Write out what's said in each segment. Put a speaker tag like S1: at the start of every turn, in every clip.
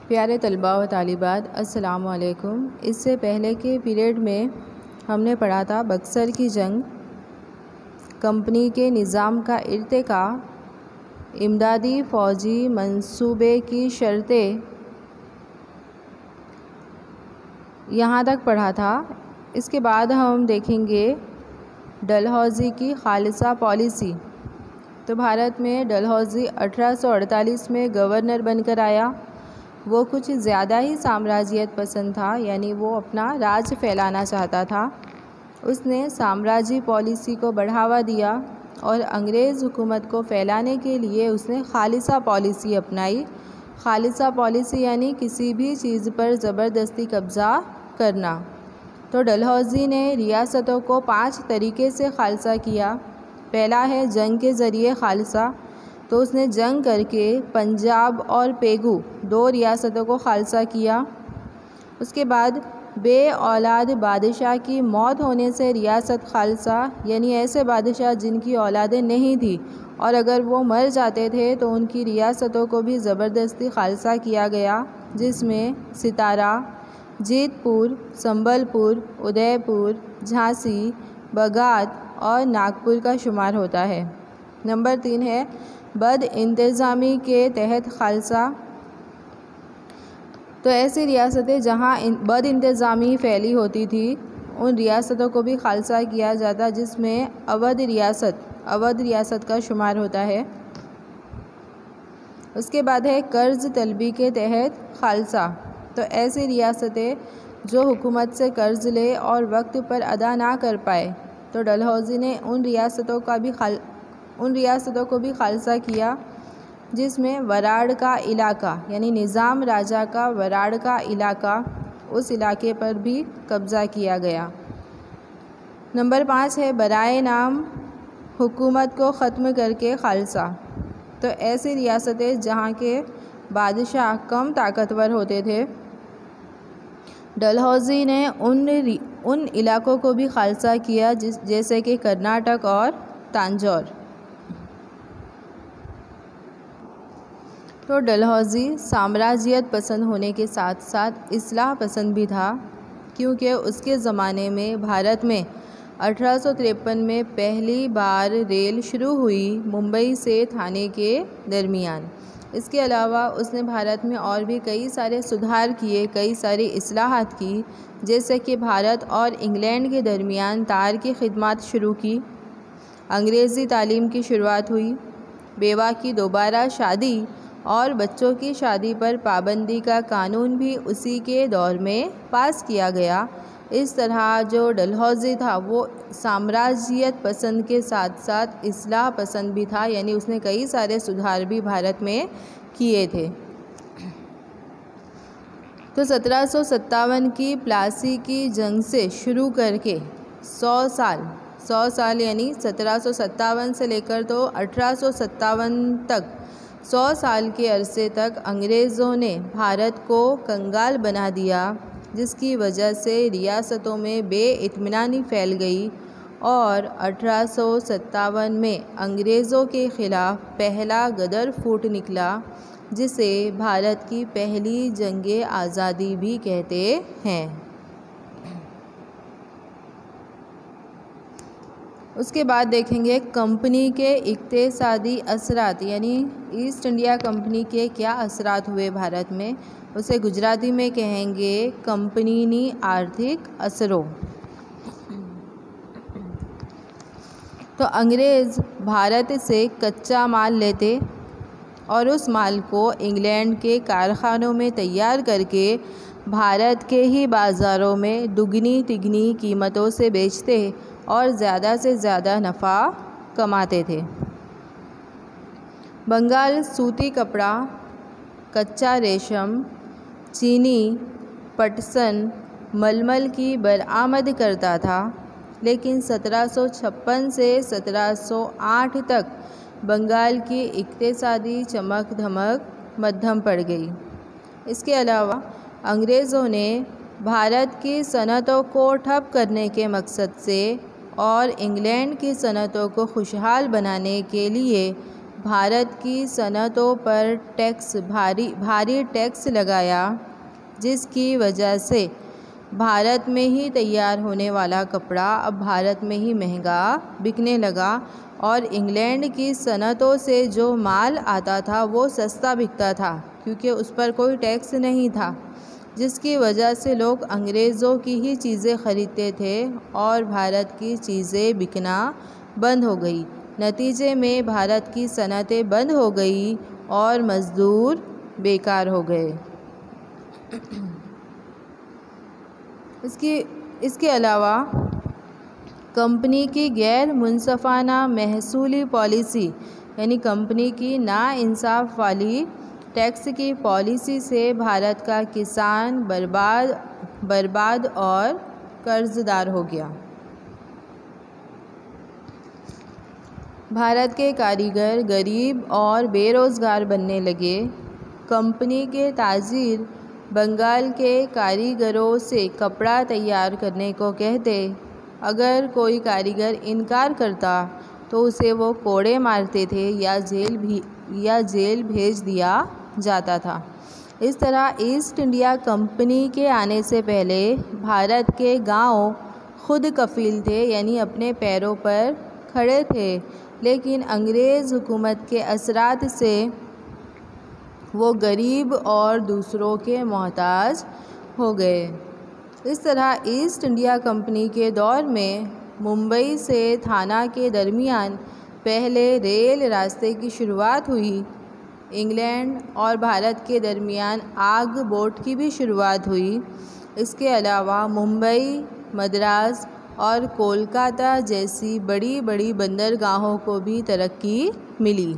S1: प्यारे तलबा व तालिबात, अस्सलामु अलैकुम। इससे पहले के पीरियड में हमने पढ़ा था बक्सर की जंग, कंपनी के निज़ाम का इर्तिका, इमदादी फ़ौजी मंसूबे की शर्तें, यहाँ तक पढ़ा था। इसके बाद हम देखेंगे डलहौज़ी की खालिसा पॉलिसी। तो भारत में डलहौज़ी 1848 में गवर्नर बनकर आया। वो कुछ ज़्यादा ही साम्राज्यत पसंद था, यानी वो अपना राज फैलाना चाहता था। उसने साम्राज्य पॉलिसी को बढ़ावा दिया और अंग्रेज़ हुकूमत को फैलाने के लिए उसने खालिसा पॉलिसी अपनाई। खालिसा पॉलिसी यानी किसी भी चीज़ पर ज़बरदस्ती कब्ज़ा करना। तो डलहौज़ी ने रियासतों को 5 तरीके से खालसा किया। पहला है जंग के ज़रिए खालसा। तो उसने जंग करके पंजाब और पेगू 2 रियासतों को खालसा किया। उसके बाद बे औलाद बादशाह की मौत होने से रियासत खालसा, यानी ऐसे बादशाह जिनकी औलादें नहीं थी और अगर वो मर जाते थे तो उनकी रियासतों को भी ज़बरदस्ती खालसा किया गया, जिसमें सितारा, जीतपुर, संबलपुर, उदयपुर, झांसी, बगात और नागपुर का शुमार होता है। नंबर 3 है बद इंतज़ामी के तहत खालसा। तो ऐसी रियासतें जहां बद इंतज़ामी फैली होती थी उन रियासतों को भी खालसा किया जाता, जिसमें अवध रियासत का शुमार होता है। उसके बाद है कर्ज़ तलबी के तहत खालसा। तो ऐसी रियासतें जो हुकूमत से कर्ज़ ले और वक्त पर अदा ना कर पाए, तो डलहौज़ी ने उन रियासतों को भी खालसा किया, जिसमें वराड़ का इलाका, यानी निज़ाम राजा का वराड़ का इलाका, उस इलाके पर भी कब्ज़ा किया गया। नंबर 5 है बराए नाम हुकूमत को ख़त्म करके खालसा। तो ऐसी रियासतें जहाँ के बादशाह कम ताकतवर होते थे, डलहौज़ी ने उन इलाकों को भी खालसा किया, जैसे कि कर्नाटक और तांजौर। तो डलहौज़ी साम्राज्यत पसंद होने के साथ साथ इस्लाह पसंद भी था, क्योंकि उसके ज़माने में भारत में 1853 में पहली बार रेल शुरू हुई मुंबई से थाने के दरमियान। इसके अलावा उसने भारत में और भी कई सारे सुधार किए, कई सारी इस्लाहात की, जैसे कि भारत और इंग्लैंड के दरमियान तार की खिदमत शुरू की, अंग्रेज़ी तालीम की शुरुआत हुई, बेवा की दोबारा शादी और बच्चों की शादी पर पाबंदी का कानून भी उसी के दौर में पास किया गया। इस तरह जो डलहौज़ी था वो साम्राज्यत पसंद के साथ साथ इस्लाह पसंद भी था, यानी उसने कई सारे सुधार भी भारत में किए थे। तो 1757 की प्लासी की जंग से शुरू करके 100 साल यानी 1757 से लेकर तो 1857 तक 100 साल के अरसे तक अंग्रेज़ों ने भारत को कंगाल बना दिया, जिसकी वजह से रियासतों में बेइत्मीनानी फैल गई और 1857 में अंग्रेज़ों के ख़िलाफ़ पहला गदर फूट निकला, जिसे भारत की पहली जंगे आज़ादी भी कहते हैं। उसके बाद देखेंगे कंपनी के इक़्तिसादी असरात, यानी ईस्ट इंडिया कंपनी के क्या असरात हुए भारत में, उसे गुजराती में कहेंगे कंपनीनी आर्थिक असरों। तो अंग्रेज़ भारत से कच्चा माल लेते और उस माल को इंग्लैंड के कारखानों में तैयार करके भारत के ही बाज़ारों में दुगनी तिगनी कीमतों से बेचते और ज़्यादा से ज़्यादा नफ़ा कमाते थे। बंगाल सूती कपड़ा, कच्चा रेशम, चीनी, पटसन, मलमल की बरामद करता था, लेकिन 1756 से 1708 तक बंगाल की इक़्तिसादी चमक धमक मध्यम पड़ गई। इसके अलावा अंग्रेज़ों ने भारत की सनअतों को ठप करने के मकसद से और इंग्लैंड की सनअतों को खुशहाल बनाने के लिए भारत की सनअतों पर भारी टैक्स लगाया, जिसकी वजह से भारत में ही तैयार होने वाला कपड़ा अब भारत में ही महंगा बिकने लगा और इंग्लैंड की सनअतों से जो माल आता था वो सस्ता बिकता था, क्योंकि उस पर कोई टैक्स नहीं था, जिसकी वजह से लोग अंग्रेज़ों की ही चीज़ें ख़रीदते थे और भारत की चीज़ें बिकना बंद हो गई। नतीजे में भारत की सनअतें बंद हो गई और मज़दूर बेकार हो गए। इसके अलावा कंपनी की गैर मुनसफ़ाना महसूली पॉलिसी, यानी कंपनी की नाइंसाफ़ वाली टैक्स की पॉलिसी से भारत का किसान बर्बाद और कर्जदार हो गया। भारत के कारीगर गरीब और बेरोज़गार बनने लगे। कंपनी के ताजिर बंगाल के कारीगरों से कपड़ा तैयार करने को कहते। अगर कोई कारीगर इनकार करता तो उसे वो कोड़े मारते थे या जेल भेज दिया जाता था। इस तरह ईस्ट इंडिया कंपनी के आने से पहले भारत के गांव खुद कफ़ील थे, यानी अपने पैरों पर खड़े थे, लेकिन अंग्रेज़ हुकूमत के असरात से वो गरीब और दूसरों के मोहताज हो गए। इस तरह ईस्ट इंडिया कंपनी के दौर में मुंबई से थाना के दरमियान पहले रेल रास्ते की शुरुआत हुई। इंग्लैंड और भारत के दरमियान आग बोट की भी शुरुआत हुई। इसके अलावा मुंबई, मद्रास और कोलकाता जैसी बड़ी बड़ी बंदरगाहों को भी तरक्की मिली।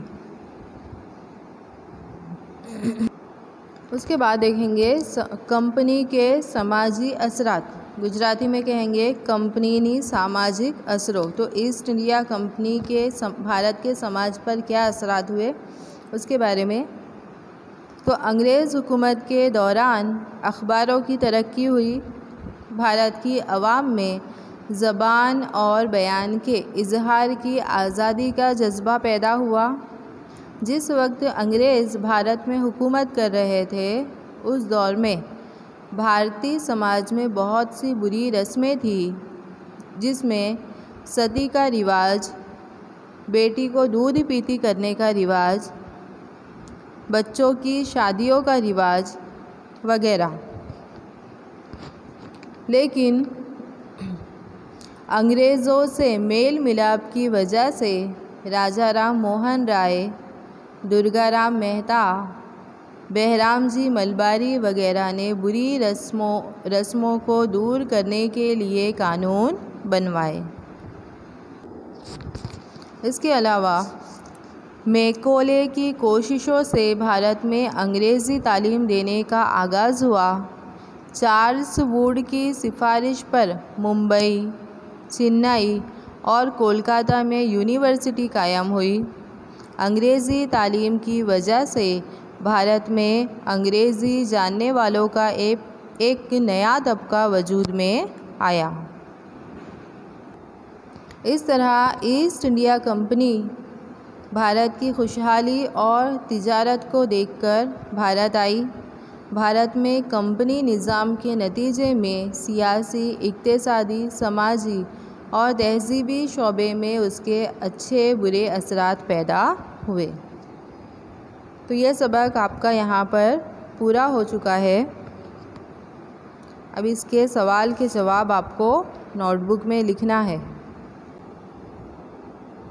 S1: उसके बाद देखेंगे कंपनी के समाजी असरात। गुजराती में कहेंगे कंपनीनी सामाजिक असरों। तो ईस्ट इंडिया कंपनी के भारत के समाज पर क्या असरात हुए उसके बारे में। तो अंग्रेज़ हुकूमत के दौरान अखबारों की तरक्की हुई। भारत की आवाम में ज़बान और बयान के इजहार की आज़ादी का जज्बा पैदा हुआ। जिस वक्त अंग्रेज़ भारत में हुकूमत कर रहे थे उस दौर में भारतीय समाज में बहुत सी बुरी रस्में थी, जिसमें सती का रिवाज, बेटी को दूध पीती करने का रिवाज, बच्चों की शादियों का रिवाज वगैरह। लेकिन अंग्रेज़ों से मेल मिलाप की वजह से राजा राम मोहन राय, दुर्गाराम मेहता, बहराम जी मलबारी वगैरह ने बुरी रस्मों को दूर करने के लिए कानून बनवाए। इसके अलावा मैकोले की कोशिशों से भारत में अंग्रेज़ी तालीम देने का आगाज़ हुआ। चार्ल्स वुड की सिफारिश पर मुंबई, चेन्नई और कोलकाता में यूनिवर्सिटी कायम हुई। अंग्रेज़ी तालीम की वजह से भारत में अंग्रेज़ी जानने वालों का एक नया तबका वजूद में आया। इस तरह ईस्ट इंडिया कंपनी भारत की खुशहाली और तिजारत को देखकर भारत आई। भारत में कंपनी निज़ाम के नतीजे में सियासी, इक़्तिसादी, समाजी और तहज़ीबी शोबे में उसके अच्छे बुरे असरात पैदा हुए। तो यह सबक आपका यहाँ पर पूरा हो चुका है। अब इसके सवाल के जवाब आपको नोटबुक में लिखना है।